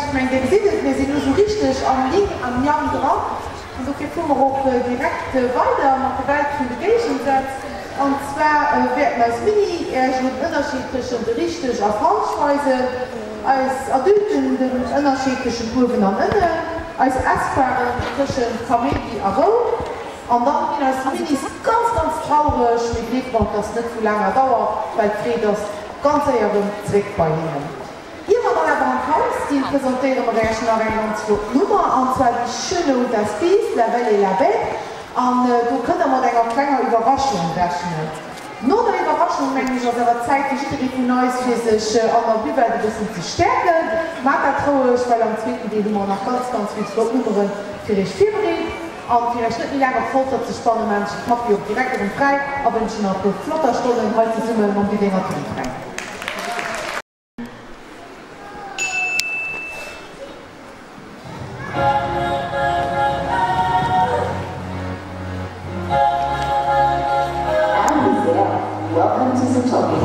meine, ihr seht es, wir sind nur so richtig am Link, am Jan dran. Und so kommen wir auch direkt weiter mit der Welt für die Gegensatz. Und zwar werden wir als Mini mit unterschiedlichen Berichten auf Frankreich, als Adulten den unterschiedlichen Kurven an innen, als Essbaren zwischen Familie und Rot. Und dann bin als Minis ganz traurig, wie geht man das nicht für lange dauert, weil Fred das ganz eher Zweck bei ihnen. Hier war dann aber ein Haus, die präsentieren wir gleich noch eine ganz flotte Nummer, und zwar die Schöne und das Biest, La Belle et la Bête. Und du könnt man eine kleine Überraschung rechnen. Nur der Überraschung, nämlich aus der Zeit, die jeder von uns für sich an der Bibel ein bisschen zu stärken. Macht das traurig, weil am zweiten Video wir noch ganz viele flotte Nummern für dich führen. Und vielleicht nicht länger Foto zu spannen, Menschen, Papi auch direkt und frei, aber wenn ich noch eine flotter Stunde heute sind wir die Dinger zu frei. Welcome to Zootopia.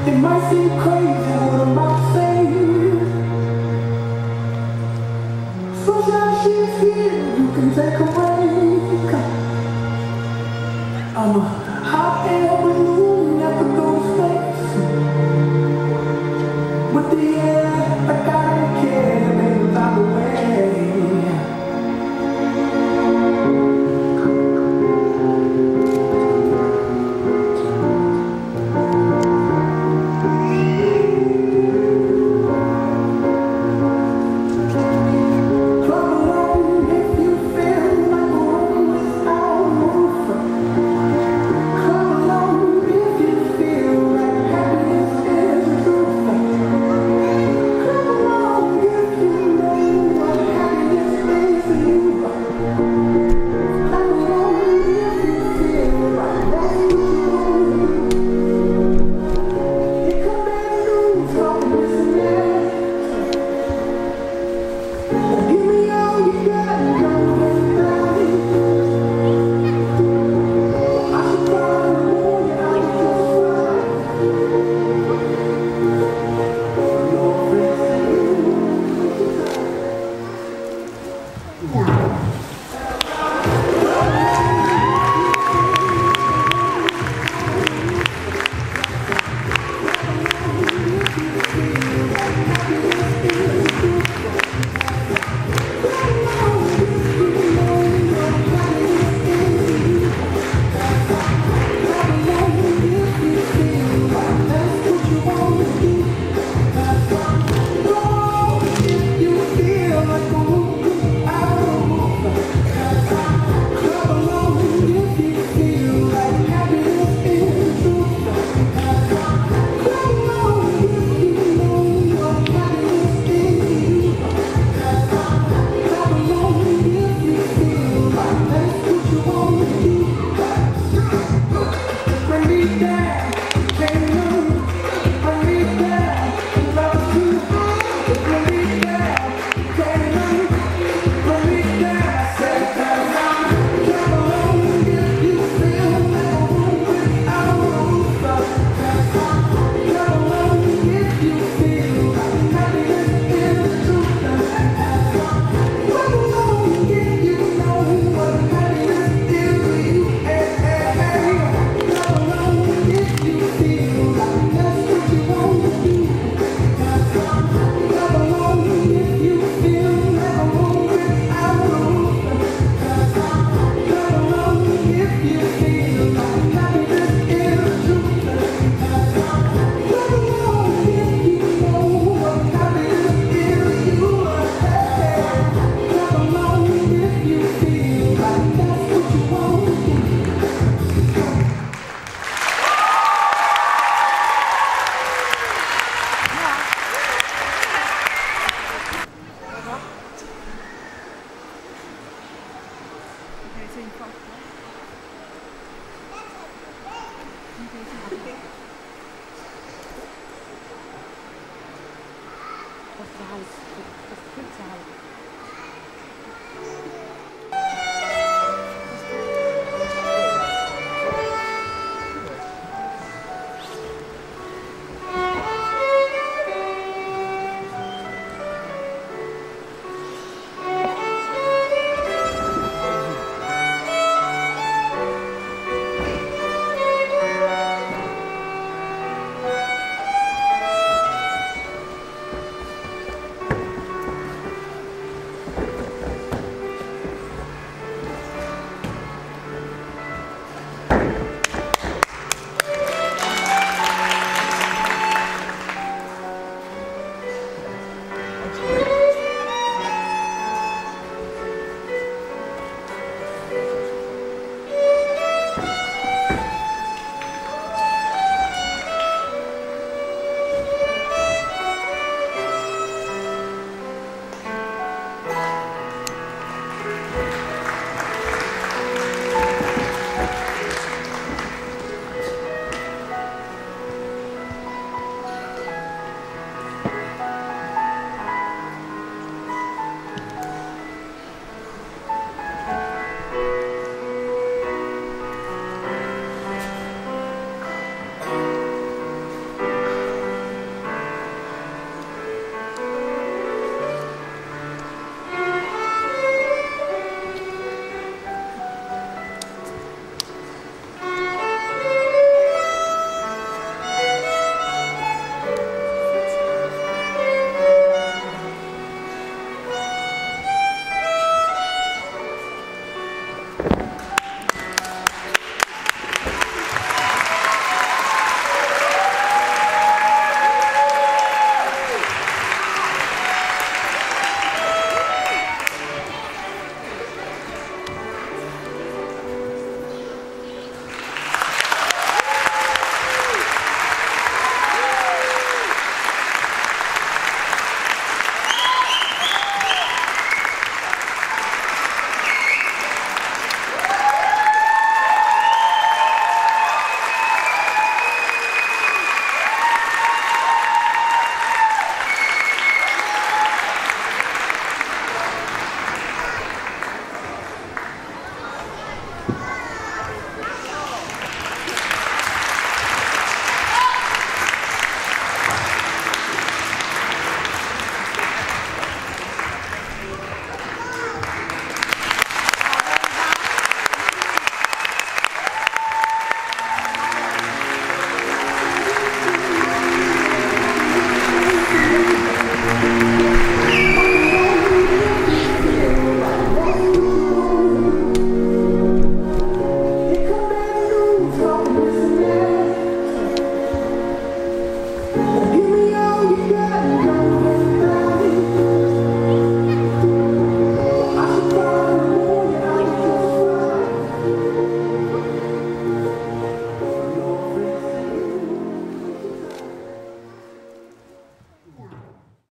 It might seem crazy what I'm about to say. Sunshine, she's here, you can take a breath.